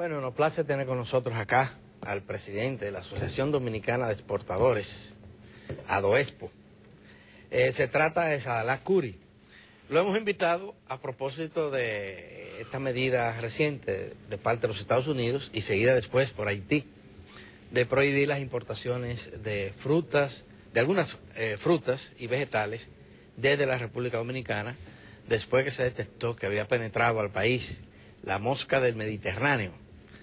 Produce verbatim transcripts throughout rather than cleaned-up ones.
Bueno, nos place tener con nosotros acá al presidente de la Asociación Dominicana de Exportadores, ADOEXPO. Eh, se trata de Sadallah Khoury. Lo hemos invitado a propósito de esta medida reciente de parte de los Estados Unidos y seguida después por Haití, de prohibir las importaciones de frutas, de algunas eh, frutas y vegetales desde la República Dominicana, después que se detectó que había penetrado al país la mosca del Mediterráneo.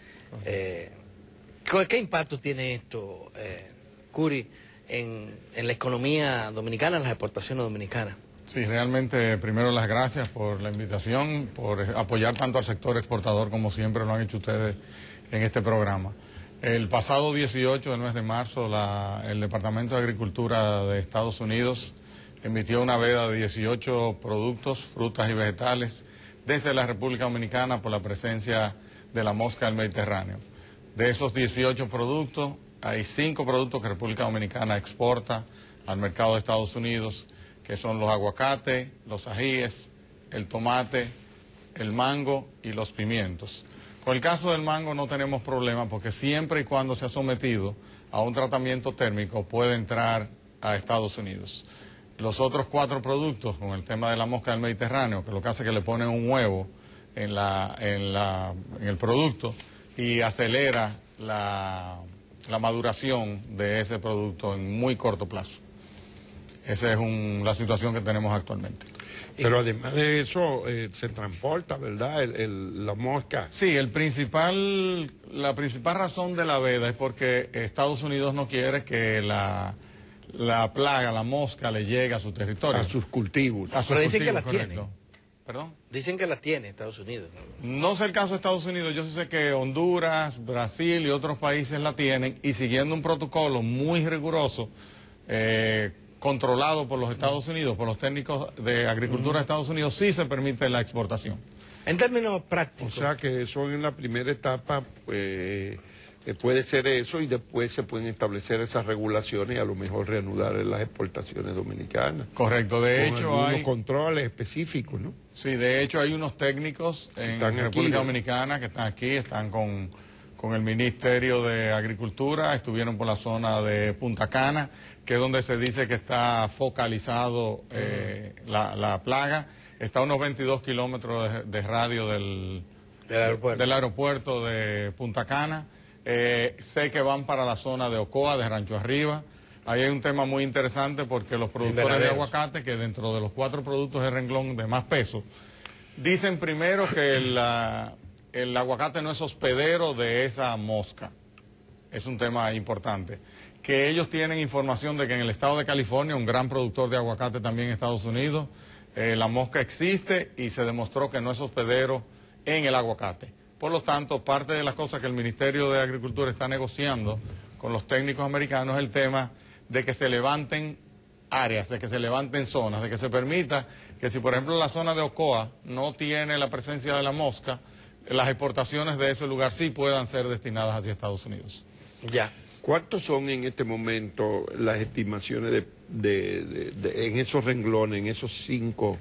Eh, ¿qué, ¿Qué impacto tiene esto, eh, Khoury, en, en la economía dominicana, en las exportaciones dominicanas? Sí, realmente, primero las gracias por la invitación, por apoyar tanto al sector exportador como siempre lo han hecho ustedes en este programa. El pasado dieciocho del mes de marzo, la, el Departamento de Agricultura de Estados Unidos emitió una veda de dieciocho productos, frutas y vegetales desde la República Dominicana por la presencia de la mosca del Mediterráneo. De esos dieciocho productos, hay cinco productos que República Dominicana exporta al mercado de Estados Unidos, que son los aguacates, los ajíes, el tomate, el mango y los pimientos. Con el caso del mango no tenemos problema porque siempre y cuando se ha sometido a un tratamiento térmico puede entrar a Estados Unidos. Los otros cuatro productos, con el tema de la mosca del Mediterráneo, que lo que hace es que le ponen un huevo en, la, en, la, en el producto y acelera la, la maduración de ese producto en muy corto plazo. Esa es un, la situación que tenemos actualmente. Pero además de eso, eh, se transporta, ¿verdad? El, el, la mosca. Sí, el principal, la principal razón de la veda es porque Estados Unidos no quiere que la, la plaga, la mosca, le llegue a su territorio. A sus cultivos. A sus Pero dicen cultivos, que la correcto. tiene. ¿Perdón? Dicen que la tiene Estados Unidos. No sé el caso de Estados Unidos, yo sí sé que Honduras, Brasil y otros países la tienen y siguiendo un protocolo muy riguroso, eh, controlado por los Estados Unidos, por los técnicos de agricultura de Estados Unidos, sí se permite la exportación. En términos prácticos. O sea que eso en la primera etapa pues, eh, puede ser eso y después se pueden establecer esas regulaciones y a lo mejor reanudar las exportaciones dominicanas. Correcto, de con hecho hay... controles específicos, ¿no? Sí, de hecho hay unos técnicos en Están República aquí, ¿no? Dominicana que están aquí, están con, con el Ministerio de Agricultura, estuvieron por la zona de Punta Cana, que es donde se dice que está focalizado eh, la, la plaga. Está a unos veintidós kilómetros de, de radio del, Del aeropuerto. del aeropuerto de Punta Cana. Eh, sé que van para la zona de Ocoa, de Rancho Arriba. Ahí hay un tema muy interesante porque los productores de Invernaderos. aguacate, que dentro de los cuatro productos de renglón de más peso, dicen primero que el, la, el aguacate no es hospedero de esa mosca. Es un tema importante. Que ellos tienen información de que en el estado de California, un gran productor de aguacate también en Estados Unidos, eh, la mosca existe y se demostró que no es hospedero en el aguacate. Por lo tanto, parte de las cosas que el Ministerio de Agricultura está negociando con los técnicos americanos es el tema de que se levanten áreas, de que se levanten zonas, de que se permita que si por ejemplo la zona de Ocoa no tiene la presencia de la mosca, las exportaciones de ese lugar sí puedan ser destinadas hacia Estados Unidos. Ya. ¿Cuántos son en este momento las estimaciones de, de, de, de en esos renglones, en esos cinco,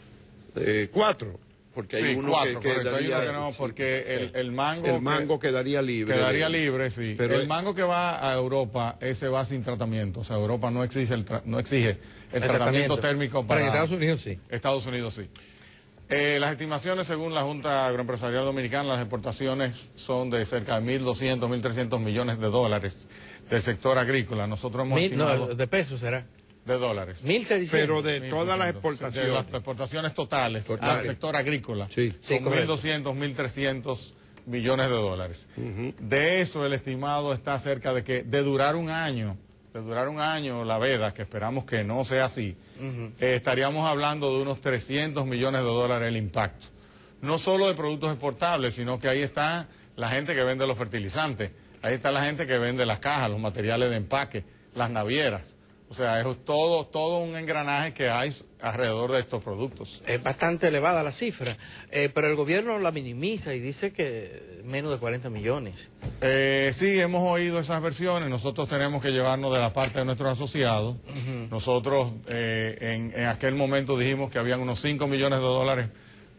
eh, cuatro? Porque hay Sí, uno cuatro, que correcto. quedaría, Hay uno que no, sí, porque el, el mango... el que- mango quedaría libre. Quedaría libre, sí. Pero el mango que va a Europa, ese va sin tratamiento. O sea, Europa no exige el, tra- no exige el, El tratamiento, tratamiento. térmico Pero para... en Estados Unidos sí. Estados Unidos sí. Eh, las estimaciones, según la Junta Agroempresarial Dominicana, las exportaciones son de cerca de mil doscientos, mil trescientos millones de dólares del sector agrícola. Nosotros hemos Mil, estimado... no, de pesos será. de dólares. Mil seiscientos. Pero de mil todas las seiscientos. exportaciones. De las exportaciones totales Totales. del sector agrícola. Sí. Sí, Son correcto. mil doscientos, mil trescientos millones de dólares. Ujú. De eso el estimado está cerca de que de durar un año, de durar un año la veda, que esperamos que no sea así, Ujú. eh, estaríamos hablando de unos trescientos millones de dólares el impacto. No solo de productos exportables, sino que ahí está la gente que vende los fertilizantes, ahí está la gente que vende las cajas, los materiales de empaque, las navieras. O sea, es todo, todo un engranaje que hay alrededor de estos productos. Es bastante elevada la cifra, eh, pero el gobierno la minimiza y dice que menos de cuarenta millones. Eh, sí, hemos oído esas versiones. Nosotros tenemos que llevarnos de la parte de nuestros asociados. Ujú. Nosotros eh, en, en aquel momento dijimos que habían unos cinco millones de dólares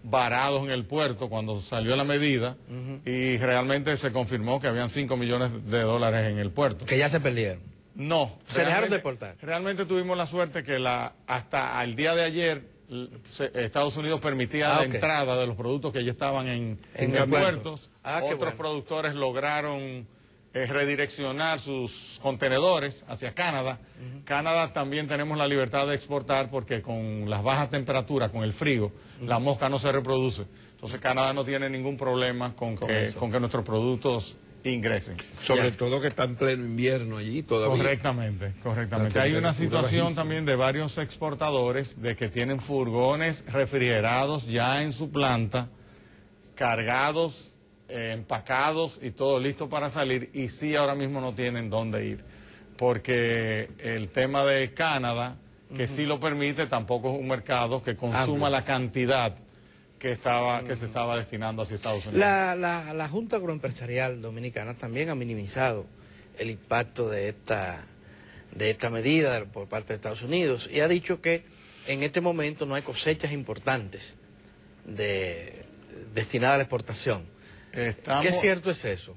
varados en el puerto cuando salió la medida uh-huh. y realmente se confirmó que habían cinco millones de dólares en el puerto. Que ya se perdieron. No. Se dejaron de exportar. Realmente tuvimos la suerte que la hasta el día de ayer se, Estados Unidos permitía ah, la okay. entrada de los productos que ya estaban en, en, en puertos. Ah, Otros bueno. productores lograron eh, redireccionar sus contenedores hacia Canadá. Uh-huh. Canadá también tenemos la libertad de exportar porque con las bajas temperaturas, con el frío, uh-huh. la mosca no se reproduce. Entonces Canadá no tiene ningún problema con, con, que, con que nuestros productos ingresen. Sobre ya. todo que está en pleno invierno allí todavía. Correctamente, correctamente. Hay una situación también de varios exportadores de que tienen furgones refrigerados ya en su planta, cargados, eh, empacados y todo listo para salir, y sí ahora mismo no tienen dónde ir. Porque el tema de Canadá, que uh-huh. sí lo permite, tampoco es un mercado que consuma Amplio. la cantidad que estaba que se estaba destinando hacia Estados Unidos. La, la, la Junta Agroempresarial Dominicana también ha minimizado el impacto de esta, de esta medida por parte de Estados Unidos y ha dicho que en este momento no hay cosechas importantes de, destinadas a la exportación. Estamos, ¿Qué cierto es eso?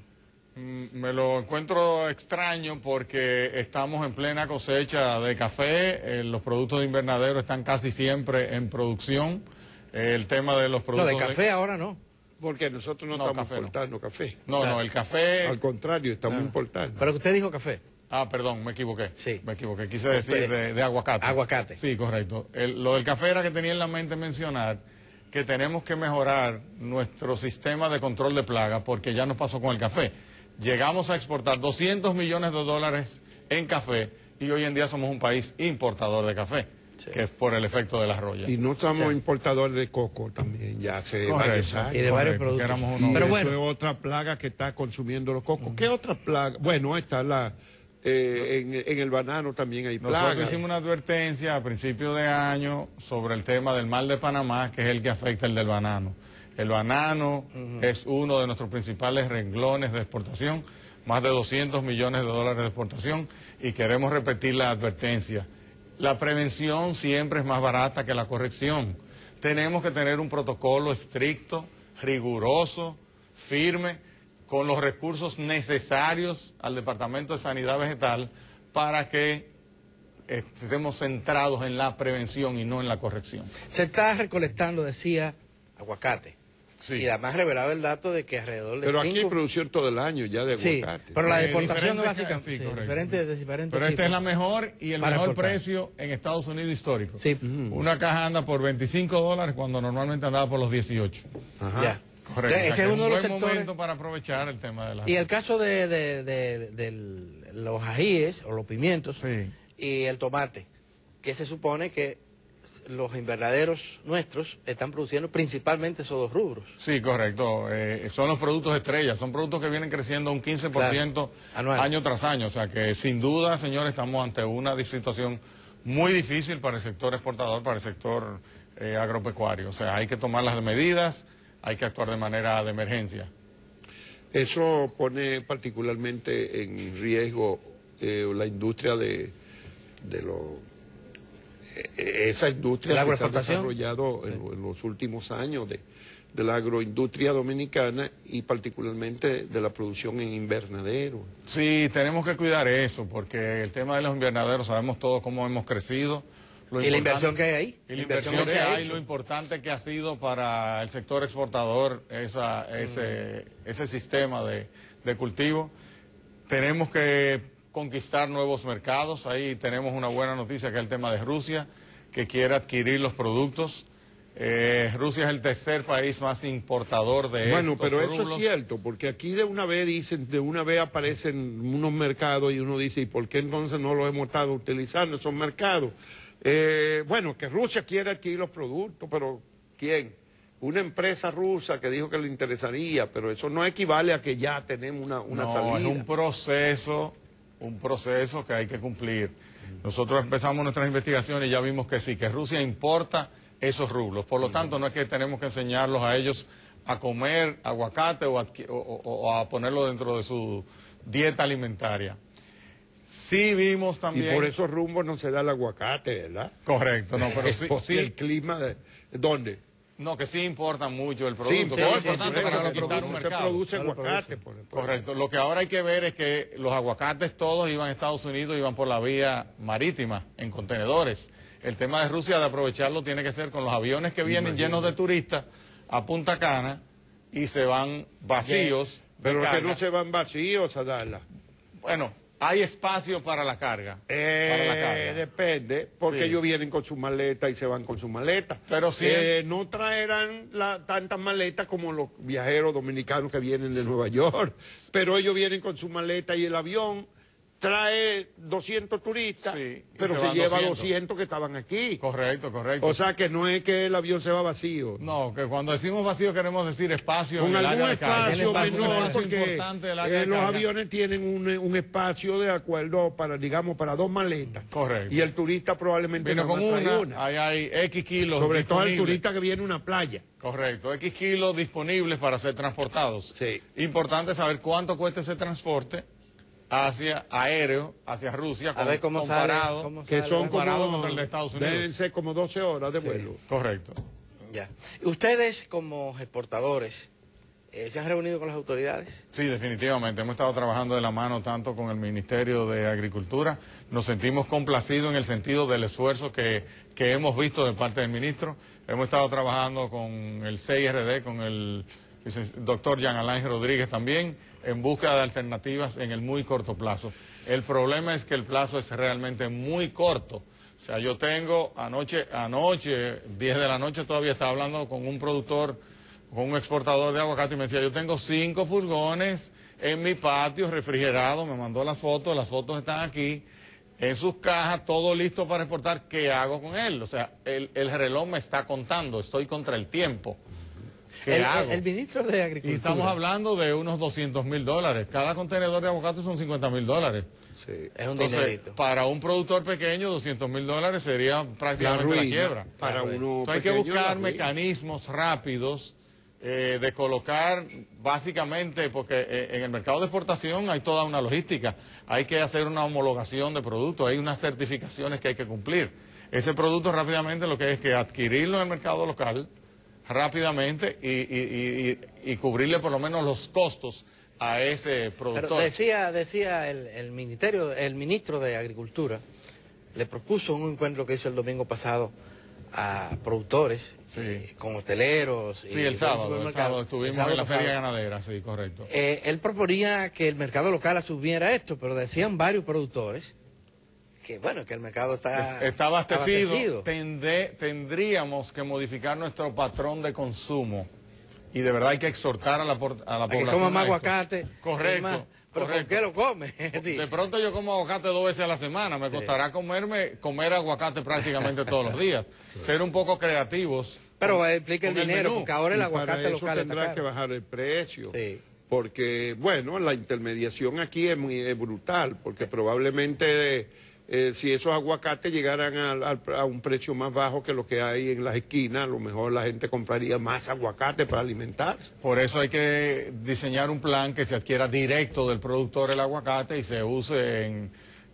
Me lo encuentro extraño porque estamos en plena cosecha de café, eh, los productos de invernadero están casi siempre en producción. El tema de los productos... No, de café de... ahora no. Porque nosotros no, no estamos café, importando no. café. No, o sea, no, el café... Al contrario, estamos no. importando. Pero usted dijo café. Ah, perdón, me equivoqué. Sí. Me equivoqué, quise decir de, de aguacate. Aguacate. Sí, correcto. El, lo del café era que tenía en la mente mencionar que tenemos que mejorar nuestro sistema de control de plagas porque ya nos pasó con el café. Llegamos a exportar doscientos millones de dólares en café y hoy en día somos un país importador de café. Sí. Que es por el efecto de las rollas. Y no somos sí. importadores de coco también, ya hace Correcto. varios años. Y de varios productos. Éramos unos... Pero bueno. Eso es otra plaga que está consumiendo los cocos. Uh-huh. ¿Qué otra plaga? Bueno, está la... Eh, en, en el banano también hay plagas. Nosotros hicimos una advertencia a principios de año sobre el tema del mal de Panamá, que es el que afecta el del banano. El banano uh-huh. es uno de nuestros principales renglones de exportación, más de doscientos millones de dólares de exportación, y queremos repetir la advertencia. La prevención siempre es más barata que la corrección. Tenemos que tener un protocolo estricto, riguroso, firme, con los recursos necesarios al Departamento de Sanidad Vegetal para que estemos centrados en la prevención y no en la corrección. Se está recolectando, decía, aguacate. Sí. Y además revelaba el dato de que alrededor de Pero cinco... aquí hay producción todo el año ya de aguacate. Sí, pero la deportación no básicamente. Sí, sí, diferentes, diferentes pero esta tipos. es la mejor y el mejor exportar. precio en Estados Unidos histórico. Sí. Uh-huh. Una caja anda por veinticinco dólares cuando normalmente andaba por los dieciocho. Ajá. Ya. Correcto. Ese es uno de los buen sectores... momento para aprovechar el tema de la... Y el caso de, de, de, de los ajíes o los pimientos sí. y el tomate, que se supone que los invernaderos nuestros están produciendo principalmente esos dos rubros. Sí, correcto. Eh, son los productos estrellas, son productos que vienen creciendo un quince por ciento claro. año tras año. O sea que sin duda, señores, estamos ante una situación muy difícil para el sector exportador, para el sector eh, agropecuario. O sea, hay que tomar las medidas, hay que actuar de manera de emergencia. Eso pone particularmente en riesgo eh, la industria de, de los... esa industria que se ha desarrollado en, en los últimos años de, de la agroindustria dominicana y particularmente de la producción en invernadero. Sí, tenemos que cuidar eso porque el tema de los invernaderos sabemos todos cómo hemos crecido. Lo ¿Y la inversión que hay ahí? Y la inversión, inversión que hay, lo importante que ha sido para el sector exportador esa, ese, mm. ese sistema de, de cultivo. Tenemos que conquistar nuevos mercados. Ahí tenemos una buena noticia que es el tema de Rusia, que quiere adquirir los productos. Eh, Rusia es el tercer país más importador de bueno, estos pero rublos. Eso es cierto, porque aquí de una vez dicen, de una vez aparecen unos mercados y uno dice, ¿y por qué entonces no los hemos estado utilizando esos mercados? Eh, bueno, que Rusia quiere adquirir los productos, pero ¿quién? Una empresa rusa que dijo que le interesaría, pero eso no equivale a que ya tenemos una, una no, salida. Es un proceso, un proceso que hay que cumplir. Nosotros empezamos nuestras investigaciones y ya vimos que sí, que Rusia importa esos rublos. Por lo tanto, no es que tenemos que enseñarlos a ellos a comer aguacate o a, o, o a ponerlo dentro de su dieta alimentaria. Sí vimos también... Y por esos rumbos no se da el aguacate, ¿verdad? Correcto, no, pero es sí... Porque sí el clima de... ¿Dónde? No, que sí importan mucho el producto. Sí, que es sí, importante sí, para sí, conquistar se un produce, mercado. se produce No lo aguacate. producen. Por, por- Correcto. Lo que ahora hay que ver es que los aguacates todos iban a Estados Unidos, iban por la vía marítima, en contenedores. El tema de Rusia de aprovecharlo tiene que ser con los aviones que vienen Imagínate. llenos de turistas a Punta Cana y se van vacíos de Pero que carga. no se van vacíos a darla. Bueno, hay espacio para la carga. Eh, para la carga. Depende, porque Sí. ellos vienen con su maleta y se van con su maleta. Pero sí- Eh, no traerán la, tantas maletas como los viajeros dominicanos que vienen de Nueva York, pero ellos vienen con su maleta y el avión trae doscientos turistas, Sí, y pero se se, van lleva doscientos. doscientos que estaban aquí. Correcto, correcto. O sea que no es que el avión se va vacío. No, que cuando decimos vacío queremos decir espacio Con en el algún área de carga. espacio Un menor, espacio porque importante del área eh, de los carga. aviones tienen un, un espacio de acuerdo para, digamos, para dos maletas. Correcto. Y el turista probablemente Vino nada con más trae una, ahí hay X kilos Sobre todo el disponibles. turista que viene a una playa. Correcto, X kilos disponibles para ser transportados. Sí. Importante saber cuánto cuesta ese transporte hacia aéreo, hacia Rusia, A ver cómo sale, comparado. cómo Que sale. son comparado como, contra el de Estados Unidos. deben ser como doce horas de vuelo. Correcto. Ya. Ustedes como exportadores, eh, ¿se han reunido con las autoridades? Sí, definitivamente. Hemos estado trabajando de la mano tanto con el Ministerio de Agricultura. Nos sentimos complacidos en el sentido del esfuerzo que, que hemos visto de parte del ministro. Hemos estado trabajando con el C I R D, con el doctor Jean Alain Rodríguez también, en búsqueda de alternativas en el muy corto plazo. El problema es que el plazo es realmente muy corto. O sea, yo tengo anoche, anoche, diez de la noche, todavía estaba hablando con un productor, con un exportador de aguacate y me decía, yo tengo cinco furgones en mi patio refrigerado, me mandó las fotos, las fotos están aquí, en sus cajas, todo listo para exportar, ¿qué hago con él? O sea, el, el reloj me está contando, estoy contra el tiempo. ¿Qué el, hago? el ministro de Y Agricultura. estamos hablando de unos doscientos mil dólares. Cada contenedor de aguacate son cincuenta mil dólares. Sí. Es un Entonces, dinerito. para un productor pequeño, doscientos mil dólares sería La prácticamente la, ruina quiebra. para La ruina. uno Entonces, hay que pequeño, buscar la ruina. mecanismos rápidos eh, de colocar, básicamente, porque eh, en el mercado de exportación hay toda una logística. Hay que hacer una homologación de productos, hay unas certificaciones que hay que cumplir. Ese producto rápidamente lo que es que adquirirlo en el mercado local rápidamente y, y, y, y cubrirle por lo menos los costos a ese productor. Pero decía, decía el, el ministerio, el ministro de Agricultura, le propuso un encuentro que hizo el domingo pasado a productores, Sí. eh, con hoteleros. Sí, el sábado, el sábado estuvimos el sábado en la pasado. feria ganadera, sí, correcto. Eh, él proponía que el mercado local asumiera esto, pero decían varios productores que, bueno, que el mercado está Está abastecido, abastecido. Tendé- tendríamos que modificar nuestro patrón de consumo y de verdad hay que exhortar a la, por- a la A que población. coma más a esto. aguacate. Correcto, más. Pero ¿por correcto. qué lo come? Sí. De pronto yo como aguacate dos veces a la semana, me costará comerme comer aguacate prácticamente todos los días. Ser un poco creativos. Pero con- explique el con dinero, menú. porque ahora el Y para aguacate eso local está tendrá que caro. bajar el precio. Sí. Porque, bueno, la intermediación aquí es muy es brutal, porque probablemente eh, si esos aguacates llegaran al- al- a un precio más bajo que lo que hay en las esquinas, a lo mejor la gente compraría más aguacate para alimentarse. Por eso hay que diseñar un plan que se adquiera directo del productor el aguacate y se use en,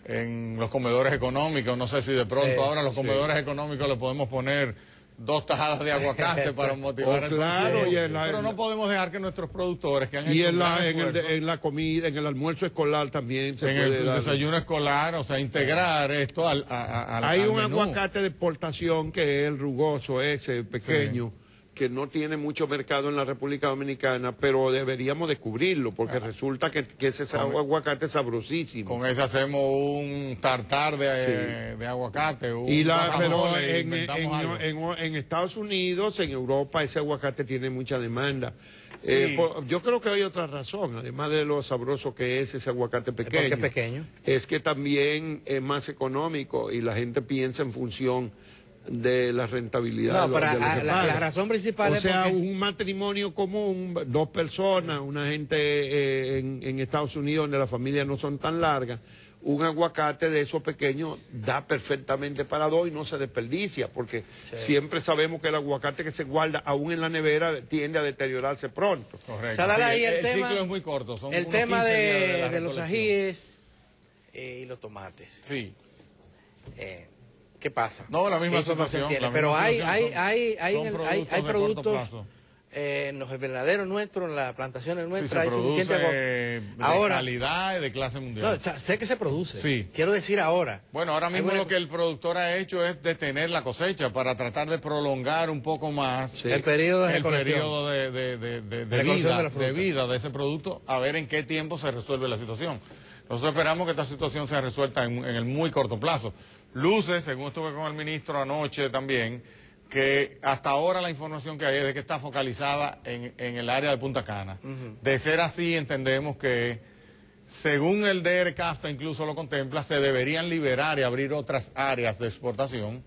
en los comedores económicos. No sé si de pronto Sí, ahora a los sí. comedores económicos le podemos poner dos tajadas de aguacate para motivar Oh, el claro, consumo. y en la- Pero no podemos dejar que nuestros productores que han Y hecho en un gran la, en, el, esfuerzo, de- en la comida, en el almuerzo escolar también se en puede el dar. desayuno escolar, o sea, integrar esto al, a- a- al- Hay al un menú. aguacate de exportación que es el rugoso ese, pequeño, que no tiene mucho mercado en la República Dominicana, pero deberíamos descubrirlo, porque resulta que, que ese sa- Con- aguacate es sabrosísimo. Con ese hacemos un tartar de, de aguacate, un Y la, pero guacamole, en, inventamos algo. en, en- en Estados Unidos, en Europa, ese aguacate tiene mucha demanda. Sí. Eh, por- yo creo que hay otra razón, además de lo sabroso que es ese aguacate ¿Por qué pequeño. pequeño? Es que también es más económico y la gente piensa en función de la rentabilidad. No, de lo- pero de lo a- que la, paga. la razón principal O es sea, porque... un matrimonio común, dos personas, una gente eh, en, en Estados Unidos donde las familias no son tan largas, un aguacate de esos pequeños da perfectamente para dos y no se desperdicia, porque siempre sabemos que el aguacate que se guarda aún en la nevera tiende a deteriorarse pronto. Correcto. Sadala, Sí, ahí el, el, tema, ciclo es muy corto, son el unos tema quince días de, la de los recolección. ajíes eh, y los tomates. Sí. Eh, ¿qué pasa? No, la misma ¿Qué información situación. tiene? La Pero misma hay, situación hay, son- hay, hay, son en el- productos hay, hay de corto productos plazo. eh, en los invernaderos nuestros, en las plantaciones Sí, nuestras, se hay produce suficiente agua. de Ahora, calidad y de clase mundial. no, cha- sé que se produce. Sí. Quiero decir ahora. Bueno, ahora Hay mismo buena- lo que el productor ha hecho es detener la cosecha para tratar de prolongar un poco más el periodo de el recolección. periodo de, de- de- de- de Recolección vida, de la de, fruta. vida de ese producto, a ver en qué tiempo se resuelve la situación. Nosotros esperamos que esta situación sea resuelta en, en el muy corto plazo. Luce, según estuve con el ministro anoche también, que hasta ahora la información que hay es de que está focalizada en, en el área de Punta Cana. Ujú. De ser así, entendemos que, según el D R CAFTA incluso lo contempla, se deberían liberar y abrir otras áreas de exportación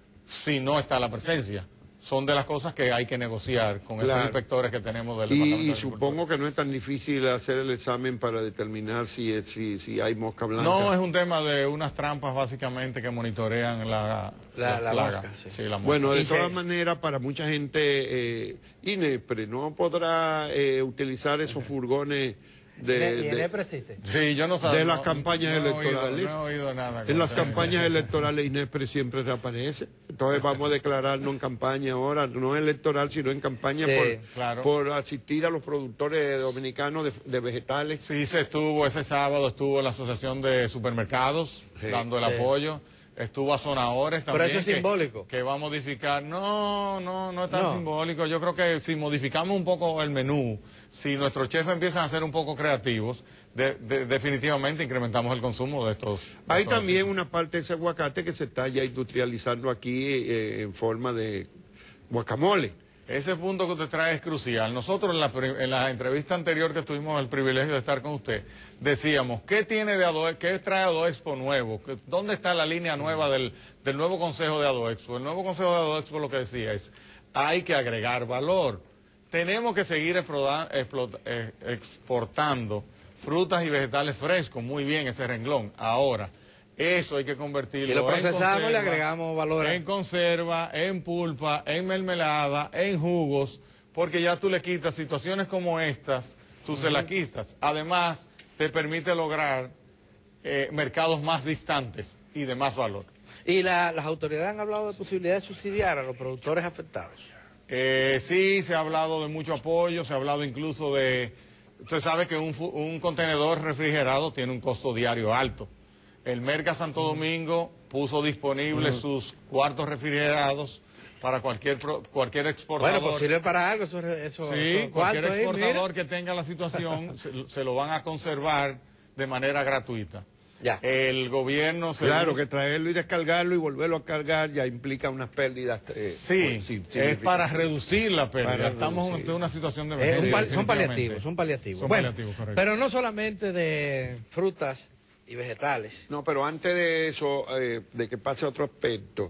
si no está la presencia. Son de las cosas que hay que negociar con Claro. estos inspectores que tenemos del Y, Departamento y de Agricultura. supongo que no es tan difícil hacer el examen para determinar si, es- si, si hay mosca blanca. No, es un tema de unas trampas básicamente que monitorean la, La- la plaga. mosca, sí. Sí, la mosca. Bueno, de Y se- todas maneras, para mucha gente, eh, INEPRE no podrá eh, utilizar esos furgones de, ¿Y en de- EPRE existe? Sí, yo no sabía. de las campañas no he oído- electorales. no he oído nada. en con las eso. campañas electorales INEPRE siempre reaparece. Entonces vamos a declararnos en campaña ahora, no electoral, sino en campaña Sí, por, claro. por asistir a los productores dominicanos de, de vegetales. Sí, se estuvo, ese sábado estuvo la Asociación de Supermercados Sí. dando el Sí. apoyo. Estuvo a Zonadores Pero también. eso es que- simbólico. Que va a modificar. No, no, no es tan No. simbólico. Yo creo que si modificamos un poco el menú, si nuestros chefs empiezan a ser un poco creativos, de- de- definitivamente incrementamos el consumo de estos. de Hay estos también artículos. una parte de ese aguacate que se está ya industrializando aquí eh, en forma de guacamole. Ese punto que usted trae es crucial. Nosotros en la, pri- en la entrevista anterior que tuvimos el privilegio de estar con usted, decíamos, ¿qué tiene de Adoexpo? ¿Qué trae Adoexpo nuevo? ¿Qué- ¿Dónde está la línea nueva del, del nuevo consejo de Adoexpo? El nuevo consejo de Adoexpo lo que decía es, hay que agregar valor. Tenemos que seguir exploda- explota- eh, exportando frutas y vegetales frescos, muy bien ese renglón. Ahora, eso hay que convertirlo Si lo en procesamos, le conserva, agregamos valor. en conserva, en pulpa, en mermelada, en jugos, porque ya tú le quitas situaciones como estas, tú se las quitas. Además, te permite lograr eh, mercados más distantes y de más valor. Y la- las autoridades han hablado de posibilidad de subsidiar a los productores afectados. Eh, sí, se ha hablado de mucho apoyo, se ha hablado incluso de... Usted sabe que un, fu- un contenedor refrigerado tiene un costo diario alto. El Merca Santo Domingo puso disponibles sus cuartos refrigerados para cualquier pro- cualquier exportador. Bueno, pues sirve para algo eso, eso, Sí, esos cualquier cuartos ahí, exportador mira. que tenga la situación se, se lo van a conservar de manera gratuita. Ya. El gobierno... se- Claro, que traerlo y descargarlo y volverlo a cargar ya implica unas pérdidas. eh, Sí, pues, sí, es significativas. para reducir la pérdida. Para Estamos reducir. ante una situación de Eh, emergencia. un pal- son definitivamente. paliativos, son paliativos. Son Bueno, paliativos, correcto. pero no solamente de frutas y vegetales. No, pero antes de eso, eh, de que pase a otro aspecto,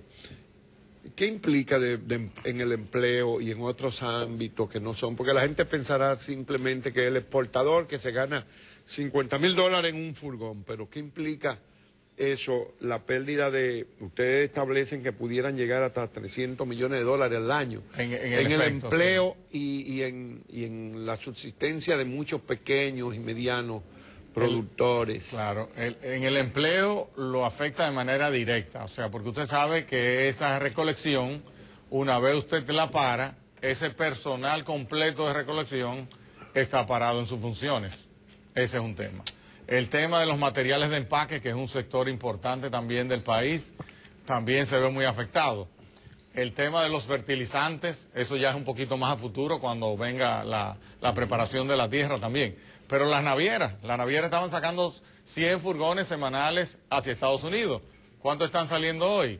¿qué implica de- de- en el empleo y en otros ámbitos que no son? Porque la gente pensará simplemente que el exportador que se gana cincuenta mil dólares en un furgón, pero ¿qué implica eso, la pérdida de, ustedes establecen que pudieran llegar hasta trescientos millones de dólares al año En- en el efecto, empleo y, y en, y en la subsistencia de muchos pequeños y medianos productores? Claro, el- en el empleo lo afecta de manera directa, o sea, porque usted sabe que esa recolección, una vez usted la para, ese personal completo de recolección está parado en sus funciones. Ese es un tema. El tema de los materiales de empaque, que es un sector importante también del país, también se ve muy afectado. El tema de los fertilizantes, eso ya es un poquito más a futuro cuando venga la, la preparación de la tierra también. Pero las navieras, las navieras estaban sacando cien furgones semanales hacia Estados Unidos. ¿Cuánto están saliendo hoy?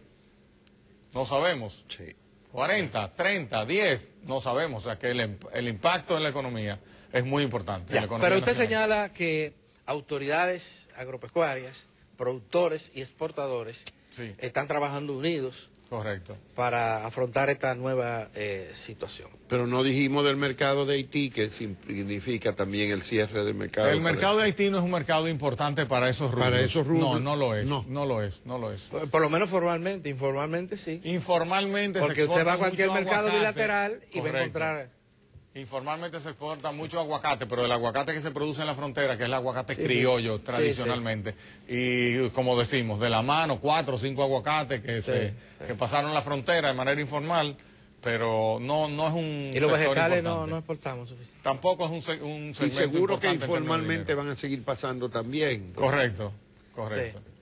No sabemos. Sí. cuarenta, treinta, diez, no sabemos. O sea que el, em- el impacto en la economía es muy importante. en Ya, la economía pero usted nacional. señala que autoridades agropecuarias, productores y exportadores Sí. están trabajando unidos Correcto. para afrontar esta nueva eh, situación. Pero no dijimos del mercado de Haití, que significa también el cierre del mercado. El mercado de Haití no es un mercado importante para esos rubros. Para esos rubros. No, no lo es. No. No, lo es, no lo es. Por, por lo menos formalmente, informalmente sí. Informalmente se Porque usted exporta va a cualquier mucho mercado aguacate. bilateral y va a Correcto. encontrar Informalmente se exporta mucho aguacate, pero el aguacate que se produce en la frontera, que es el aguacate Sí, criollo sí, tradicionalmente, y como decimos, de la mano, cuatro o cinco aguacates que, Sí, se, sí. que pasaron la frontera de manera informal, pero no, no es un Y los sector vegetales no, importante. no exportamos suficiente. Tampoco es un, se- un Y segmento seguro que importante en términos de informalmente dinero. van a seguir pasando también. Correcto, correcto. Sí.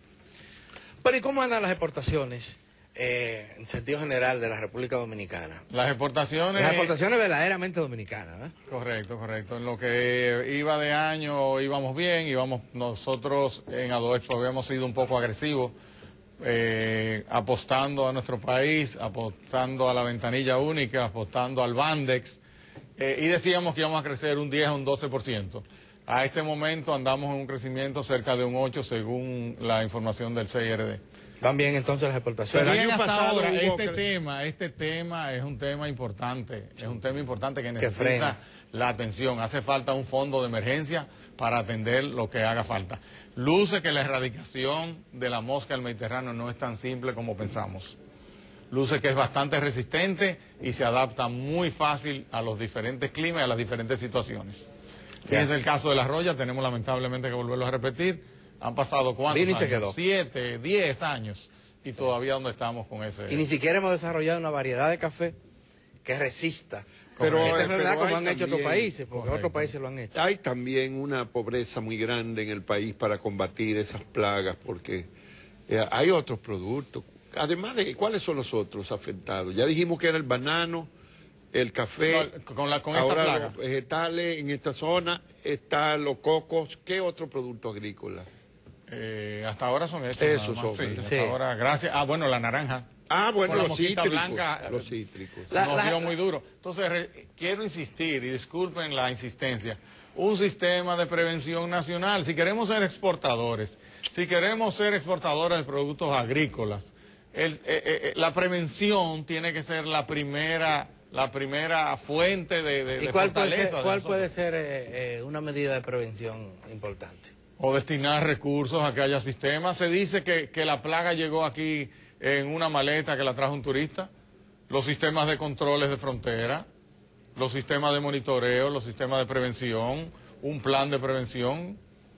Pero ¿y cómo andan las exportaciones eh, en sentido general de la República Dominicana? Las exportaciones... Las exportaciones verdaderamente dominicanas, ¿eh? Correcto, correcto. En lo que iba de año íbamos bien, íbamos nosotros en Adoexpo habíamos sido un poco agresivos, eh, apostando a nuestro país, apostando a la ventanilla única, apostando al Bandex, eh, y decíamos que íbamos a crecer un diez o un doce por ciento. A este momento andamos en un crecimiento cerca de un ocho según la información del C I R D. Van bien entonces las exportaciones. Pero el Bien, año hasta pasado ahora, hubo este cre- tema, este tema es un tema importante, es un tema importante que necesita frena. la atención. Hace falta un fondo de emergencia para atender lo que haga falta. Luce que la erradicación de la mosca del Mediterráneo no es tan simple como pensamos. Luce que es bastante resistente y se adapta muy fácil a los diferentes climas y a las diferentes situaciones. Fíjense el caso de la roya, tenemos lamentablemente que volverlo a repetir. Han pasado cuántos Vino y se años, quedó. siete, diez años, y todavía donde estamos con ese... Y ni siquiera hemos desarrollado una variedad de café que resista. Pero, Esta eh, enfermedad pero como hay han hecho otros también- países, porque Correcto. otros países lo han hecho. Hay también una pobreza muy grande en el país para combatir esas plagas, porque eh, hay otros productos. Además de, ¿cuáles son los otros afectados? Ya dijimos que era el banano, el café. No, con la- con esta ahora plaga. los vegetales en esta zona, están los cocos. ¿Qué otro producto agrícola? Eh, hasta ahora son esos. Esos nada más, son, sí, ¿verdad? hasta Sí. ahora, gracias. Ah, bueno, la naranja. Ah, bueno, Con la los mosquita cítricos. blanca, los cítricos. La- nos la- dio muy duro. Entonces, re- quiero insistir, y disculpen la insistencia, un sistema de prevención nacional. Si queremos ser exportadores, si queremos ser exportadores de productos agrícolas, el- eh, eh, eh, la prevención tiene que ser la primera, la primera fuente de, de, ¿Y de cuál puede fortaleza. ser, de cuál nosotros. puede ser eh, eh, una medida de prevención importante? O destinar recursos a que haya sistemas. Se dice que, que la plaga llegó aquí en una maleta que la trajo un turista. Los sistemas de controles de frontera, los sistemas de monitoreo, los sistemas de prevención, un plan de prevención.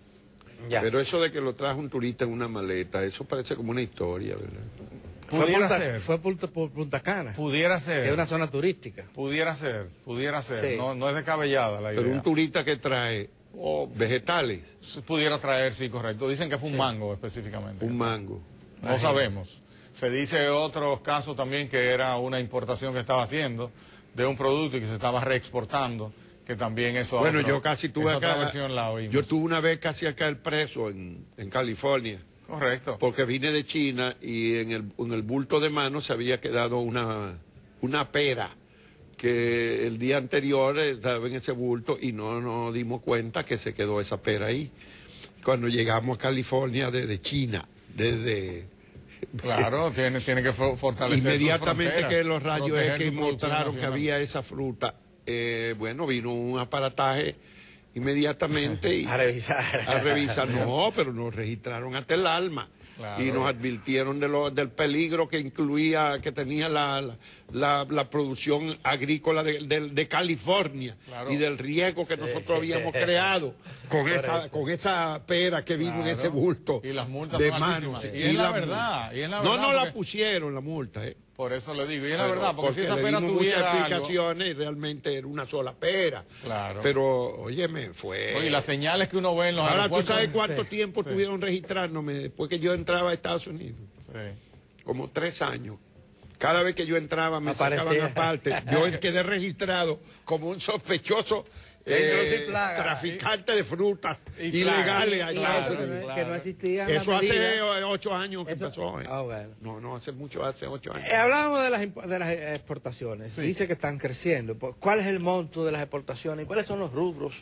Ya. Pero eso de que lo trajo un turista en una maleta, eso parece como una historia, ¿verdad? fue Pudiera Punta, ser, fue Punta, por Punta Cana, pudiera que es ser, una zona turística. pudiera ser, pudiera ser. Sí. No, no es descabellada la Pero idea. un turista que trae O vegetales, pudiera traer, sí, correcto. Dicen que fue un mango específicamente. un mango. No sabemos. Se dice otros casos también que era una importación que estaba haciendo de un producto y que se estaba reexportando, que también eso... Bueno, otro- yo casi tuve esa otra acá, versión la oímos. yo tuve una vez casi acá el preso en, en California, Correcto. porque vine de China y en el, en el bulto de mano se había quedado una, una pera que el día anterior estaba en ese bulto y no nos dimos cuenta que se quedó esa pera ahí. Cuando llegamos a California desde China, desde... Claro, tiene, tiene que fo- fortalecer sus Inmediatamente fronteras, que los rayos proteger X su producción mostraron que nacional. había esa fruta, eh, bueno, vino un aparataje inmediatamente y A revisar. a revisar. No, pero nos registraron hasta el alma Claro. y nos advirtieron de lo, del peligro que incluía, que tenía la, la, la- la producción agrícola de, de- de California Claro. y del riesgo que nosotros habíamos creado con Por esa, eso. con esa pera que vino en Claro. ese bulto Y las multas de son mano. altísimas. Y es la verdad, y es la no, verdad, no la porque- pusieron la multa, ¿eh? Por eso le digo, y es la Pero verdad, porque, si esa le pena dimos tuviera muchas algo... explicaciones y realmente era una sola pera. Claro. Pero, óyeme, fue... Oye, las señales que uno ve en los Ahora, ¿tú aeropuertos... sabes cuánto Sí, tiempo sí. tuvieron registrándome después que yo entraba a Estados Unidos? Sí. Como tres años. Cada vez que yo entraba me Aparecía. sacaban aparte. Yo quedé registrado como un sospechoso De introducir eh, plaga. traficante de frutas Y ilegales plaga. Y allá. eso, Claro, que, no, claro. que no existían Eso las hace medidas. eh, ocho años que Eso- pasó. ¿eh? Ah, bueno. No, no, hace mucho, hace ocho años. Eh, hablábamos de las, imp- de las exportaciones. Sí. Dice que están creciendo. Pues, ¿cuál es el monto de las exportaciones y cuáles son los rubros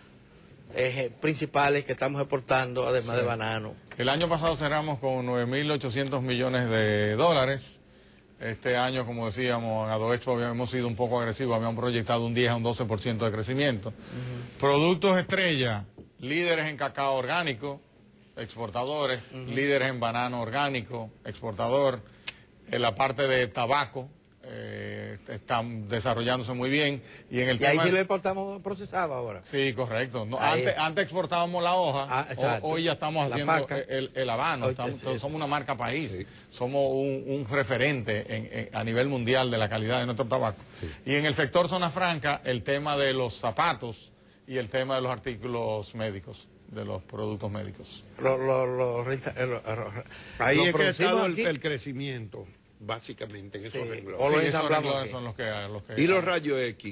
eh, principales que estamos exportando, además Sí. de banano? El año pasado cerramos con nueve mil ochocientos millones de dólares. Este año, como decíamos, en Adoexpo habíamos sido un poco agresivos, habíamos proyectado un diez a un doce por ciento de crecimiento. Productos estrella, líderes en cacao orgánico, exportadores, líderes en banano orgánico, exportador. En la parte de tabaco, eh, eh, están desarrollándose muy bien. Y, en el y tema ahí sí de... lo exportamos procesado ahora. Sí, correcto. No, Ahí... antes, antes exportábamos la hoja, ah, hoy ya estamos haciendo el, el habano, hoy, estamos, sí, sí. somos una marca país, sí. somos un, un referente en, en, a nivel mundial de la calidad de nuestro tabaco. Sí. Y en el sector Zona Franca, el tema de los zapatos y el tema de los artículos médicos, de los productos médicos. Lo, lo, lo, lo, lo, Ahí lo es que ha estado el, aquí. el crecimiento, básicamente, en sí. esos renglones. O Sí, lo esos renglones aquí. son los que, los que... ¿Y los rayos X?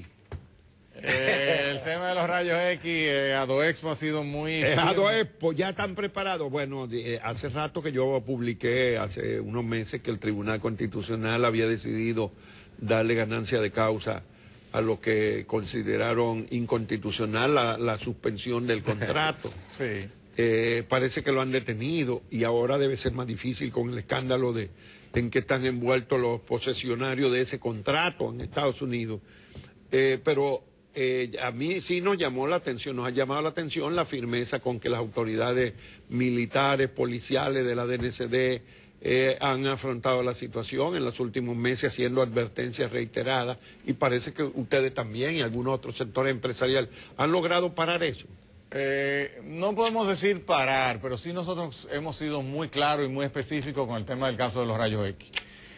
Eh, el tema de los rayos X, eh, ADOEXPO ha sido muy... Eh, ADOEXPO, ¿ya están preparados? Bueno, eh, hace rato que yo publiqué, hace unos meses, que el Tribunal Constitucional había decidido darle ganancia de causa a lo que consideraron inconstitucional la, la suspensión del contrato. Sí. Eh, parece que lo han detenido y ahora debe ser más difícil con el escándalo de en que están envueltos los posesionarios de ese contrato en Estados Unidos. Eh, pero eh, a mí sí nos llamó la atención, nos ha llamado la atención la firmeza con que las autoridades militares, policiales de la D N C D eh, han afrontado la situación en los últimos meses haciendo advertencias reiteradas, y parece que ustedes también y algunos otros sectores empresariales han logrado parar eso. Eh, no podemos decir parar, pero sí nosotros hemos sido muy claros y muy específicos con el tema del caso de los rayos X.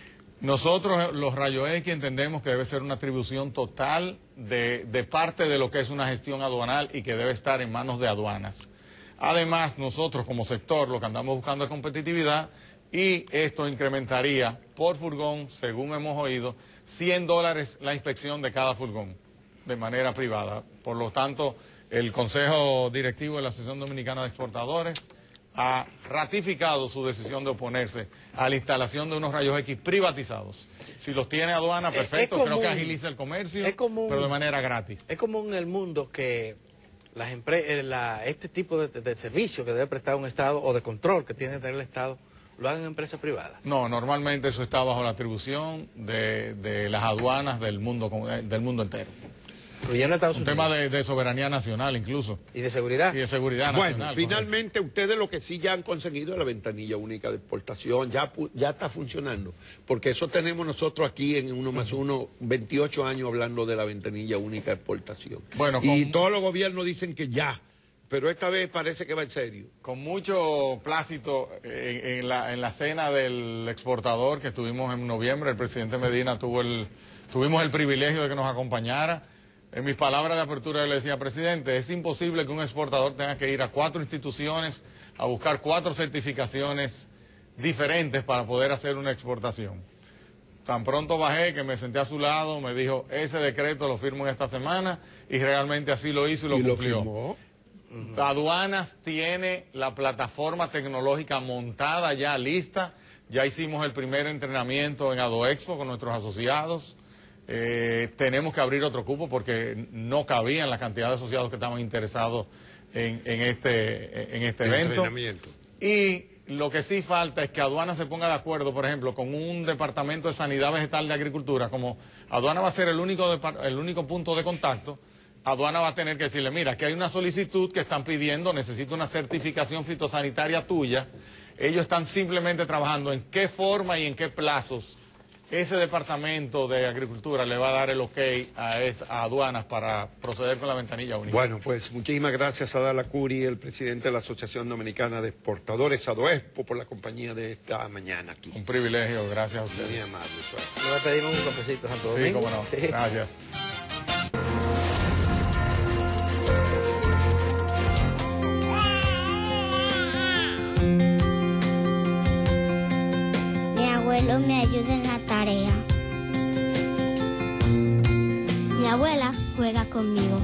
Nosotros, los rayos X, entendemos que debe ser una atribución total de, de parte de lo que es una gestión aduanal y que debe estar en manos de aduanas. Además, nosotros como sector lo que andamos buscando es competitividad, y esto incrementaría por furgón, según hemos oído, cien dólares la inspección de cada furgón de manera privada. Por lo tanto, el Consejo Directivo de la Asociación Dominicana de Exportadores ha ratificado su decisión de oponerse a la instalación de unos rayos X privatizados. Si los tiene aduana, perfecto, es común, creo que agiliza el comercio, es común, pero de manera gratis. Es común en el mundo que las empre la, este tipo de, de, de servicio que debe prestar un Estado o de control que tiene que tener el Estado lo hagan empresas privadas. No, normalmente eso está bajo la atribución de, de las aduanas del mundo, del mundo entero. Incluyendo Estados Un Unidos. tema de, de soberanía nacional incluso. Y de seguridad. Y de seguridad Bueno, nacional. finalmente correcto. Ustedes lo que sí ya han conseguido es la ventanilla única de exportación, ya, ya está funcionando, porque eso tenemos nosotros aquí en Uno Más Uno, veintiocho años hablando de la ventanilla única de exportación. Bueno, y con... todos los gobiernos dicen que ya, pero esta vez parece que va en serio. Con mucho plácito en, en, la, en la cena del exportador que estuvimos en noviembre, el presidente Medina tuvo el, tuvimos el privilegio de que nos acompañara. En mis palabras de apertura le decía, presidente, es imposible que un exportador tenga que ir a cuatro instituciones a buscar cuatro certificaciones diferentes para poder hacer una exportación. Tan pronto bajé que me senté a su lado, me dijo, ese decreto lo firmo en esta semana, y realmente así lo hizo y lo ¿Y cumplió. lo firmó? Uh-huh. Aduanas tiene la plataforma tecnológica montada ya lista, ya hicimos el primer entrenamiento en ADOEXPO con nuestros asociados. Eh, tenemos que abrir otro cupo porque no cabían la cantidad de asociados que estaban interesados en, en este, en este evento. Y lo que sí falta es que Aduana se ponga de acuerdo, por ejemplo, con un departamento de sanidad vegetal de agricultura. Como Aduana va a ser el único, el único punto de contacto, Aduana va a tener que decirle, mira, que hay una solicitud que están pidiendo, necesito una certificación fitosanitaria tuya. Ellos están simplemente trabajando en qué forma y en qué plazos ese departamento de agricultura le va a dar el ok a, esa, a aduanas para proceder con la ventanilla única. Bueno, pues muchísimas gracias a Adala Curi, el presidente de la Asociación Dominicana de Exportadores, ADOEXPO, por la compañía de esta mañana aquí. Un privilegio, gracias a ustedes. Muy amable. Le voy a pedir un cafecito a Santo Domingo. Sí, cómo no. Sí. Gracias. Me ayuda en la tarea. Mi abuela juega conmigo.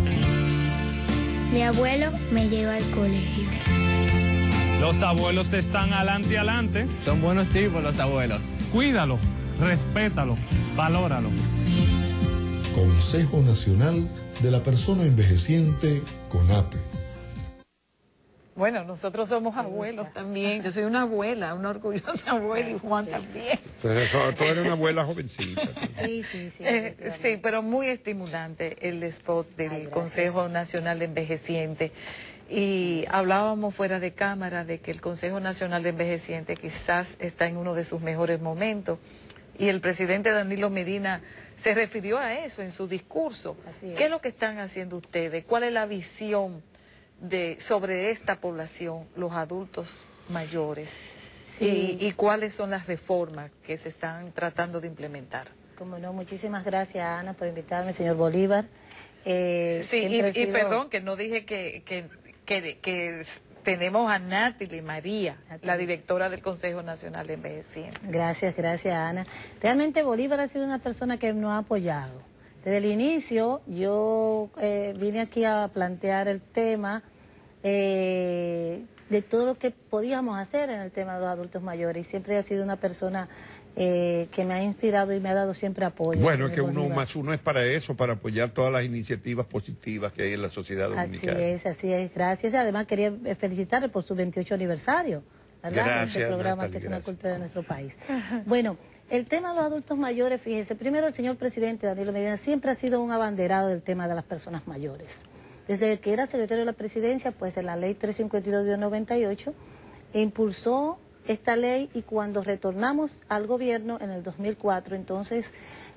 Mi abuelo me lleva al colegio. Los abuelos están adelante y adelante. Son buenos tipos los abuelos. Cuídalo, respétalo, valóralo. Consejo Nacional de la Persona Envejeciente, CONAPE. Bueno, nosotros somos abuelos también. Yo soy una abuela, una orgullosa abuela, y Juan también. Pero eso, tú eres una abuela jovencita. Sí, sí, sí. Eh, sí, pero muy estimulante el spot del Ay, Consejo Nacional de Envejecientes. Y hablábamos fuera de cámara de que el Consejo Nacional de Envejecientes quizás está en uno de sus mejores momentos. y el presidente Danilo Medina se refirió a eso en su discurso. Así es. ¿Qué es lo que están haciendo ustedes? ¿Cuál es la visión de sobre esta población, los adultos mayores? Sí. Y, y cuáles son las reformas que se están tratando de implementar. Como no, muchísimas gracias, Ana, por invitarme, señor Bolívar. Eh, sí, y, sido... y perdón, que no dije que, que, que, que tenemos a Natalie María, Natalie, la directora del Consejo Nacional de Envejecientes. Gracias, gracias, Ana. Realmente Bolívar ha sido una persona que nos ha apoyado. Desde el inicio yo eh, vine aquí a plantear el tema eh, de todo lo que podíamos hacer en el tema de los adultos mayores, y siempre ha sido una persona eh, que me ha inspirado y me ha dado siempre apoyo. Bueno, es que uno Bolívar. más uno es para eso, para apoyar todas las iniciativas positivas que hay en la sociedad dominicana. Así es, así es, gracias. Además quería felicitarle por su veintiocho aniversario, ¿verdad? Gracias, este programa Natalie, que es gracias. una cultura de nuestro país. Bueno, el tema de los adultos mayores, fíjese, primero el señor presidente Danilo Medina siempre ha sido un abanderado del tema de las personas mayores. Desde que era secretario de la presidencia, pues en la ley trescientos cincuenta y dos de noventa y ocho, impulsó esta ley, y cuando retornamos al gobierno en el dos mil cuatro, entonces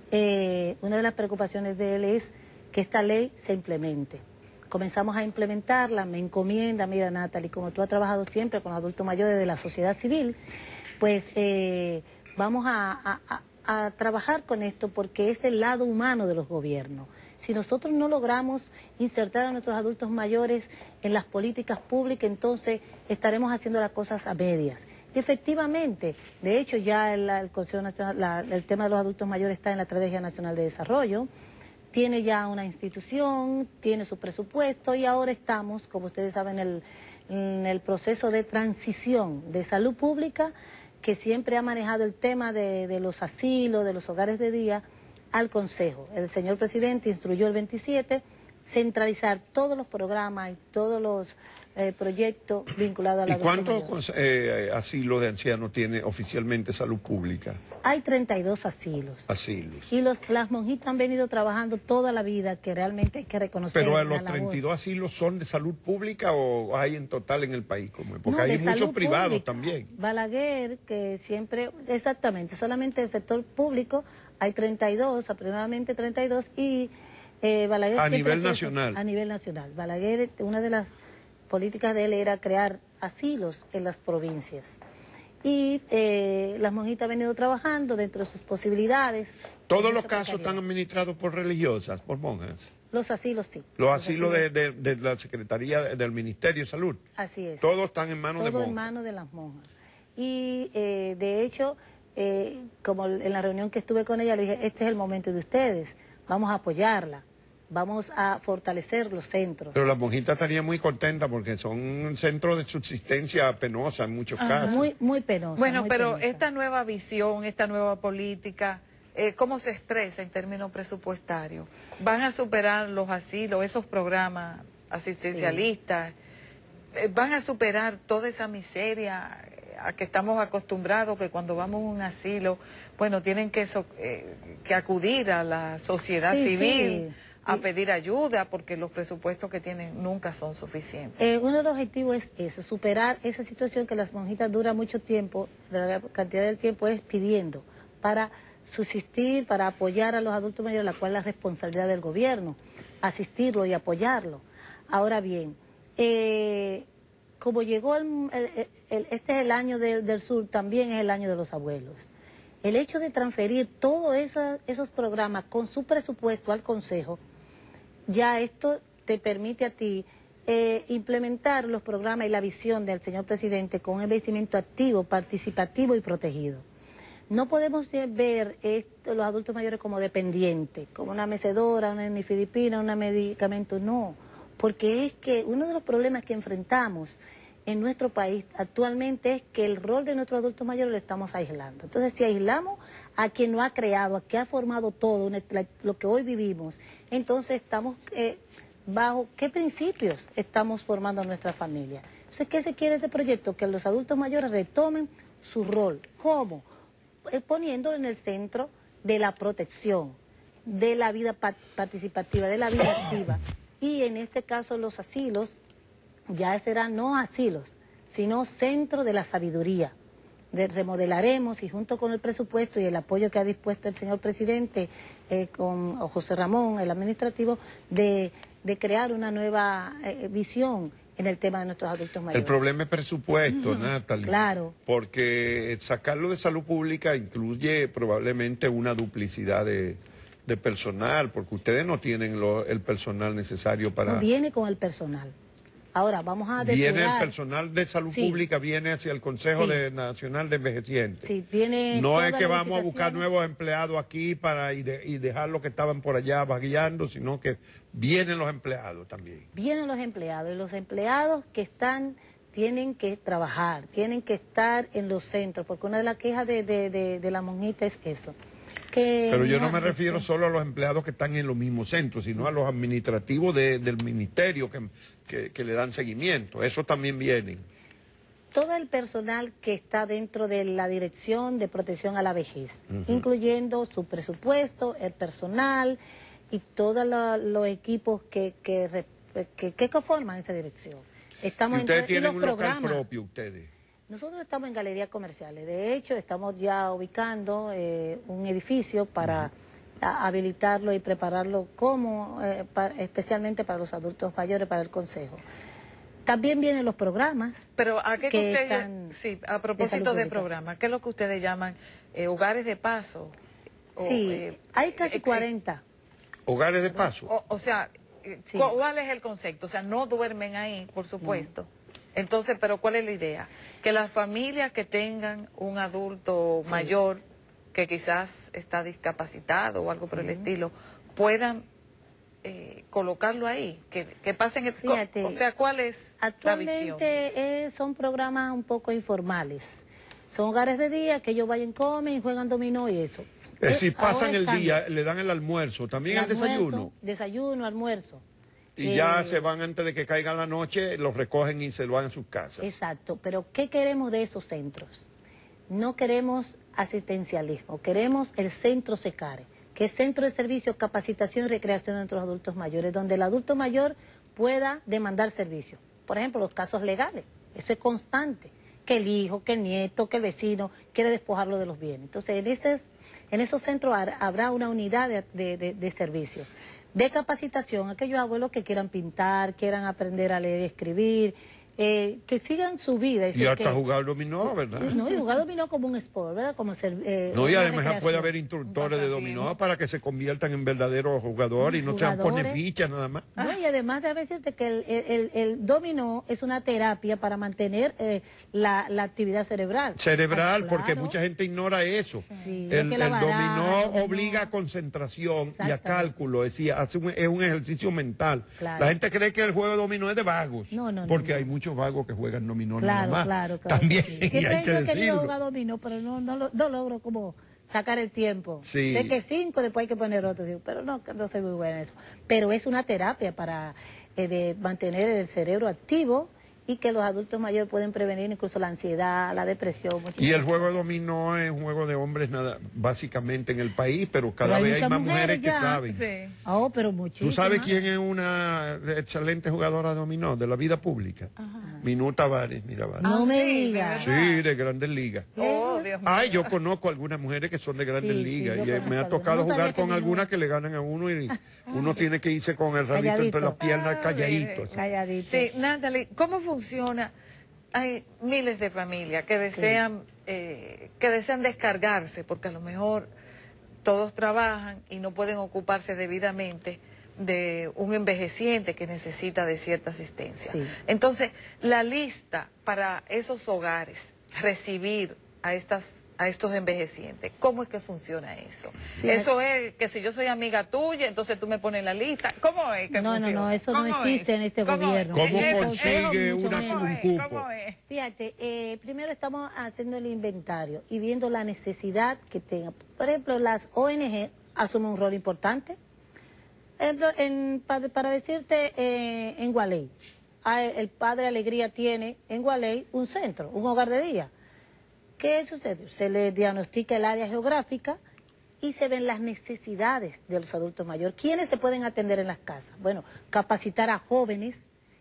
eh, una de las preocupaciones de él es que esta ley se implemente. Comenzamos a implementarla, me encomienda, mira Natalie, como tú has trabajado siempre con adultos mayores de la sociedad civil, pues eh, vamos a, a, a trabajar con esto porque es el lado humano de los gobiernos. Si nosotros no logramos insertar a nuestros adultos mayores en las políticas públicas, entonces estaremos haciendo las cosas a medias. Y efectivamente, de hecho ya el, el Consejo Nacional, la, el tema de los adultos mayores está en la Estrategia Nacional de Desarrollo, tiene ya una institución, tiene su presupuesto, y ahora estamos, como ustedes saben, en el, en el proceso de transición de salud pública, que siempre ha manejado el tema de, de los asilos, de los hogares de día, al Consejo. El señor presidente instruyó el veintisiete centralizar todos los programas y todos los eh, proyectos vinculados a la ¿Y cuántos eh, asilos de ancianos tiene oficialmente salud pública? Hay treinta y dos asilos. Asilos. Y los, las monjitas han venido trabajando toda la vida, que realmente hay que reconocer. ¿Pero a la los treinta y dos labor. asilos son de salud pública o hay en total en el país? Como, porque No, hay de muchos salud privados pública. también. Balaguer, que siempre, exactamente, solamente el sector público hay treinta y dos, aproximadamente treinta y dos, y eh, Balaguer A siempre nivel ha sido- nacional. A nivel nacional. Balaguer, una de las políticas de él era crear asilos en las provincias. Y eh, las monjitas han venido trabajando dentro de sus posibilidades. ¿Todos en los esa casos precariedad. están administrados por religiosas, por monjas? Los asilos sí. Los asilos de, de- de la Secretaría de- del Ministerio de Salud. Así es. Todos están en manos de Todo en monjas. manos de las monjas. Y eh, de hecho, eh, como en la reunión que estuve con ella, le dije, este es el momento de ustedes, vamos a apoyarla, vamos a fortalecer los centros. Pero las monjitas estarían muy contentas porque son un centro de subsistencia penosa en muchos casos. Muy, muy penosa. Bueno, muy pero penosa. esta nueva visión, esta nueva política, eh, ¿cómo se expresa en términos presupuestarios? ¿Van a superar los asilos, esos programas asistencialistas? Eh, ¿Van a superar toda esa miseria a que estamos acostumbrados, que cuando vamos a un asilo, bueno, tienen que, so- eh, que acudir a la sociedad Sí, civil sí. a pedir ayuda porque los presupuestos que tienen nunca son suficientes? Eh, uno de los objetivos es eso, superar esa situación que las monjitas duran mucho tiempo, la cantidad del tiempo es pidiendo, para subsistir, para apoyar a los adultos mayores, la cual es la responsabilidad del gobierno, asistirlo y apoyarlo. Ahora bien, eh, como llegó el, el- el- este es el año de- del sur, también es el año de los abuelos. El hecho de transferir todos esos, esos programas con su presupuesto al Consejo, ya esto te permite a ti eh, implementar los programas y la visión del señor presidente con un envejecimiento activo, participativo y protegido. No podemos eh, ver esto, los adultos mayores como dependientes, como una mecedora, una nifedipina, un medicamento, no. Porque es que uno de los problemas que enfrentamos en nuestro país actualmente es que el rol de nuestros adultos mayores lo estamos aislando. Entonces, si aislamos a quien lo ha creado, a quien ha formado todo, una- la- lo que hoy vivimos, entonces estamos eh, bajo qué principios estamos formando a nuestra familia. Entonces, ¿qué se quiere de este proyecto? Que los adultos mayores retomen su rol. ¿Cómo? Eh, poniéndolo en el centro de la protección, de la vida pa- participativa, de la vida activa. Y en este caso los asilos ya serán no asilos, sino centro de la sabiduría, de, remodelaremos y junto con el presupuesto y el apoyo que ha dispuesto el señor presidente eh, con José Ramón, el administrativo, de, de crear una nueva eh, visión en el tema de nuestros adultos mayores. El problema es presupuesto, Uh-huh. Natalie. Claro. Porque sacarlo de salud pública incluye probablemente una duplicidad de, de personal, porque ustedes no tienen lo, el personal necesario para... No viene con el personal. Ahora, vamos a depurar... Viene el personal de salud Sí. pública, viene hacia el Consejo Sí. de, Nacional de Envejecientes. Sí, viene No es toda que la vamos a buscar verificación. nuevos empleados aquí para y, de, y dejar los que estaban por allá vagueando, sino que vienen los empleados también. Vienen los empleados y los empleados que están tienen que trabajar, tienen que estar en los centros, porque una de las quejas de, de, de, de la monjita es eso. Que Pero yo no me asisten. refiero solo a los empleados que están en los mismos centros, sino a los administrativos de, del ministerio que, que, que le dan seguimiento. Eso también vienen. Todo el personal que está dentro de la Dirección de Protección a la Vejez, Ujú. incluyendo su presupuesto, el personal y todos lo- los equipos que, que, re- que, que conforman esa dirección. Estamos Y ustedes en, y tienen los un local programas. propio, ustedes. Nosotros estamos en galerías comerciales. De hecho, estamos ya ubicando eh, un edificio para a- habilitarlo y prepararlo como eh, pa- especialmente para los adultos mayores, para el Consejo. También vienen los programas. Pero ¿a qué que que ustedes, están sí, a de propósito salud de, pública. programa, ¿qué es lo que ustedes llaman eh, hogares de paso? O, Sí, eh, hay casi eh, cuarenta. Hogares de paso. O, o sea, eh, Sí. ¿cu- ¿cuál es el concepto? O sea, no duermen ahí, por supuesto. Entonces, ¿pero cuál es la idea? Que las familias que tengan un adulto Sí. mayor que quizás está discapacitado o algo por el estilo, puedan eh, colocarlo ahí, que, que pasen el... co- Fíjate, o sea, ¿cuál es la visión? Actualmente eh, son programas un poco informales. Son hogares de día que ellos vayan, comen, juegan dominó y eso. Es Eh, decir, pasan ahora el cambia. día, le dan el almuerzo, también el, almuerzo, desayuno. Desayuno, almuerzo. Y Eh, ya se van antes de que caiga la noche, los recogen y se lo van a sus casas. Exacto, pero ¿qué queremos de esos centros? No queremos asistencialismo, queremos el centro SECARE, que es Centro de Servicio, Capacitación y Recreación de nuestros adultos mayores, donde el adulto mayor pueda demandar servicios. Por ejemplo, los casos legales, eso es constante, que el hijo, que el nieto, que el vecino quiere despojarlo de los bienes. Entonces, en, esos, en esos centros har- habrá una unidad de, de, de, de servicio, de capacitación, aquellos abuelos que quieran pintar, quieran aprender a leer y escribir, eh, que sigan su vida. Es Y decir, hasta que- jugar dominó, ¿verdad? no, y jugar dominó como un sport, ¿verdad? Como ser, eh, No, y una además recreación. puede haber instructores de dominó para que se conviertan en verdaderos jugadores y no sean pone Jugadores. fichas nada más. No, y además de decirte que el, el, el- el dominó es una terapia para mantener eh, la, la actividad cerebral. Cerebral, Ah, porque claro. mucha gente ignora eso. Sí, el es que el la dominó, baraja, dominó. obliga a concentración y a Exactamente. cálculo, es decir, hace un- es un ejercicio mental. Claro. La gente cree que el juego de dominó es de vagos, No, no, no, porque no. hay muchos vagos que juegan dominó Claro, nada más. claro, claro. También, que sí. y Siempre hay que yo he querido decirlo. jugar dominó, pero no, no, lo- no logro como sacar el tiempo. Sí. Sé que cinco, después hay que poner otro, digo, pero no, no soy muy buena en eso. Pero es una terapia para eh, de mantener el cerebro activo y que los adultos mayores pueden prevenir incluso la ansiedad, la depresión. Y el muchísimas juego de dominó es un juego de hombres nada, básicamente en el país, pero cada Pero hay vez hay muchas más mujeres, mujeres que ya. saben. Sí. Oh, pero muchísimas. ¿Tú sabes quién es una excelente jugadora de dominó de la vida pública? Minuta Vares, mira Vares. No Ah, me sí, de digas. Sí, de Grandes Ligas. Oh, Dios mío. Ay, yo conozco algunas mujeres que son de Grandes Sí, sí, Ligas yo y eh, conozco me ha algunas. tocado No sabía jugar que con Minuta- algunas que le ganan a uno y uno tiene que irse con el rabito entre Calladito. las piernas Ah, calladito. así. Calladito. Sí, Natalie, ¿cómo funciona? Hay miles de familias que desean, eh, que desean descargarse, porque a lo mejor todos trabajan y no pueden ocuparse debidamente de un envejeciente que necesita de cierta asistencia. Sí. Entonces, la lista para esos hogares, recibir a estas a estos envejecientes, ¿cómo es que funciona eso? Fíjate. Eso es que si yo soy amiga tuya, entonces tú me pones en la lista. ¿Cómo es que No, no, funciona? no, eso no ¿Cómo existe es? en este ¿Cómo es? gobierno. ¿Cómo Eso- consigue mucho una, menos. un cupo? ¿Cómo es? Fíjate, eh, primero estamos haciendo el inventario y viendo la necesidad que tenga. Por ejemplo, las O N G asumen un rol importante. Ejemplo, en, para, para decirte, eh, en Gualey, ah, el Padre Alegría tiene en Gualey un centro, un hogar de día. ¿Qué sucede? Se le diagnostica el área geográfica y se ven las necesidades de los adultos mayores. ¿Quiénes se pueden atender en las casas? Bueno, capacitar a jóvenes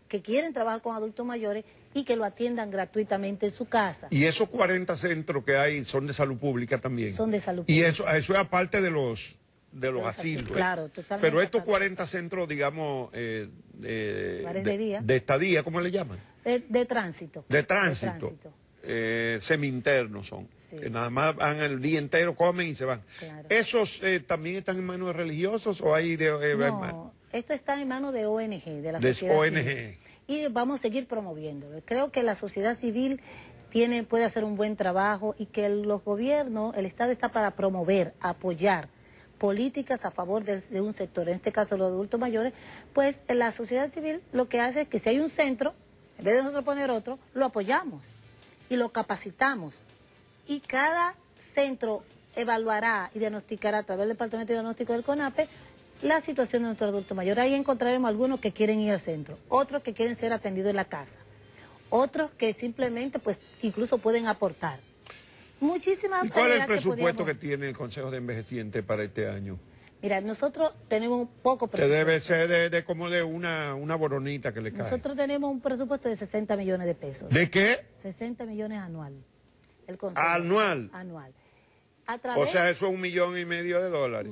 que quieren trabajar con adultos mayores y que lo atiendan gratuitamente en su casa. Y esos cuarenta centros que hay son de salud pública también. Son de salud Y pública. eso, eso es aparte de los de los Los asilos. asilos, ¿eh? claro, totalmente Pero estos aparte. cuarenta centros, digamos, eh, de, Bares de, de día. de estadía, ¿cómo le llaman? De, de tránsito. De tránsito. De tránsito. Eh, semi-internos son, Sí. que nada más van el día entero, comen y se van. Claro. ¿Esos eh, también están en manos de religiosos o hay de eh, No, esto está en manos de O N G, de la de sociedad O N G? civil. Y vamos a seguir promoviéndolo. Creo que la sociedad civil tiene, puede hacer un buen trabajo y que el- los gobiernos, el Estado está para promover, apoyar políticas a favor de, de un sector, en este caso los adultos mayores, pues la sociedad civil lo que hace es que si hay un centro, en vez de nosotros poner otro, lo apoyamos y lo capacitamos. Y cada centro evaluará y diagnosticará a través del Departamento de Diagnóstico del CONAPE la situación de nuestro adulto mayor. Ahí encontraremos algunos que quieren ir al centro, otros que quieren ser atendidos en la casa, otros que simplemente, pues, incluso pueden aportar. Muchísimas. ¿Y cuál es el ideas que presupuesto que, podíamos- tiene el Consejo de Envejecientes para este año? Mira, nosotros tenemos un poco Que presupuesto. debe ser de, de como de una, una boronita que le cae. Nosotros tenemos un presupuesto de sesenta millones de pesos. ¿De qué? sesenta millones anual. El Consejo. ¿Anual? Anual. A O través, sea, eso es un millón y medio de dólares.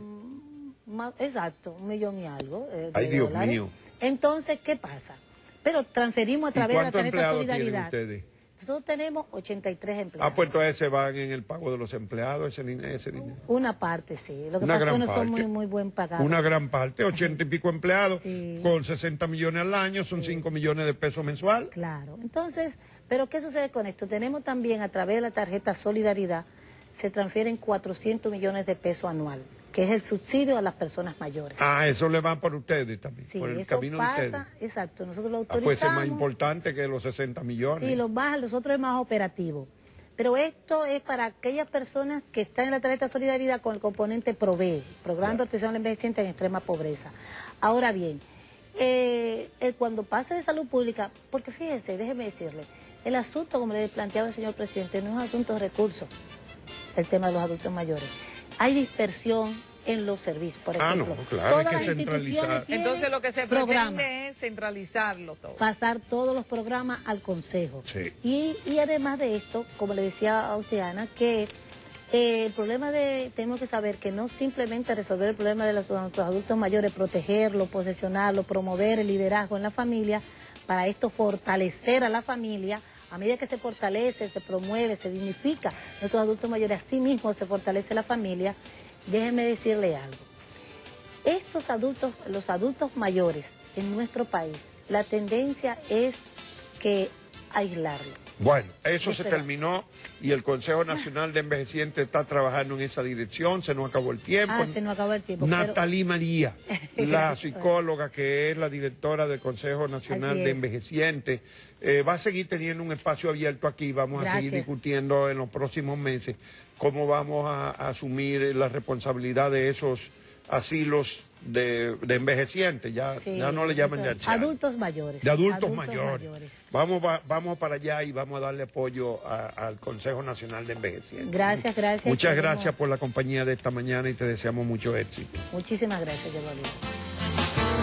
ma- exacto, un millón y algo. eh, de Ay, Dios dólares. mío. Entonces, ¿qué pasa? Pero transferimos a ¿Y través de la cuántos tarjeta empleados Solidaridad. tienen ustedes? Nosotros tenemos ochenta y tres empleados. Ah, pues entonces se van en el pago de los empleados, ese, din- ese dinero. Una parte, sí. Lo que Una pasa es gran que no son parte. muy, muy buen pagados. Una gran parte, ochenta y pico empleados, Sí. con sesenta millones al año, son cinco millones de pesos mensual. Claro. Entonces, ¿pero qué sucede con esto? Tenemos también a través de la tarjeta Solidaridad, se transfieren cuatrocientos millones de pesos anual, que es el subsidio a las personas mayores. Ah, eso le va por ustedes también, Sí, por el eso camino de pasa, ustedes. exacto, nosotros lo Ah, autorizamos. pues es más importante que los sesenta millones. Sí, los más, los otros es más operativo. Pero esto es para aquellas personas que están en la tarjeta Solidaridad con el componente PROVEE, Programa de Protección al Envejeciente en Extrema Pobreza. Ahora bien, eh, eh, cuando pasa de salud pública, porque fíjese, déjeme decirle, el asunto, como le planteaba el señor presidente, no es un asunto de recursos, el tema de los adultos mayores. Hay dispersión en los servicios, por Ah, ejemplo. no, claro, todas hay que las centralizar. instituciones tienen Entonces lo que se programas. pretende es centralizarlo todo. Pasar todos los programas al Consejo. Sí. Y, y además de esto, como le decía a usted, Ana, que eh, el problema de, tenemos que saber que no simplemente resolver el problema de los, los adultos mayores, protegerlo, posesionarlo, promover el liderazgo en la familia, para esto fortalecer a la familia. A medida que se fortalece, se promueve, se dignifica nuestros adultos mayores, así mismo se fortalece la familia. Déjeme decirle algo. Estos adultos, los adultos mayores en nuestro país, la tendencia es que aislarlo. Bueno, eso se Espera. terminó y el Consejo Nacional de Envejecientes está trabajando en esa dirección, se nos acabó el tiempo. Ah, se nos acabó el tiempo. pero- Natalie María, la Gracias. psicóloga que es la directora del Consejo Nacional Así de es. Envejecientes, eh, va a seguir teniendo un espacio abierto aquí. Vamos a seguir Gracias. discutiendo en los próximos meses cómo vamos a, a asumir la responsabilidad de esos asilos de, de envejecientes. Ya, Sí, ya no le llaman de adultos, ancianos. adultos mayores. De adultos, mayores. Vamos, va- vamos para allá y vamos a darle apoyo a- al Consejo Nacional de Envejecientes. Gracias, gracias. Muchas Queremos- gracias por la compañía de esta mañana y te deseamos mucho éxito. Muchísimas gracias, Yolanda.